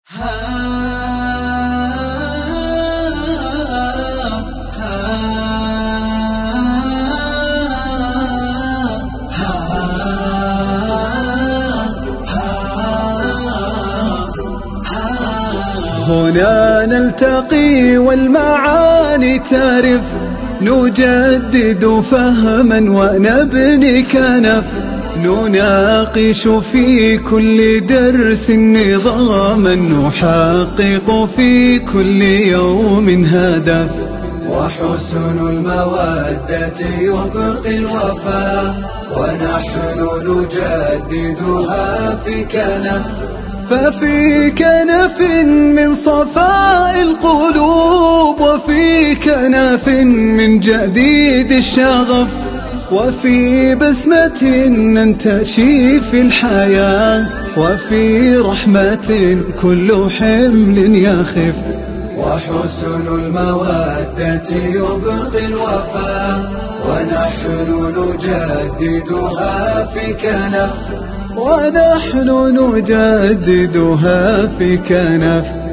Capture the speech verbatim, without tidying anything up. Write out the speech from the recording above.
هنا نلتقي والمعاني تعرف، نجدد فهما ونبني كنف، نناقش في كل درس نظاما، نحقق في كل يوم هدف. وحسن المودة يبقي الوفاء، ونحن نجددها في كنف. ففي كنف من صفاء القلوب، وفي كنف من جديد الشغف، وفي بسمة ننتشي في الحياة، وفي رحمة كل حمل يخف. وحسن المودة يبقي الوفاء، ونحن نجددها في كنف، ونحن نجددها في كنف.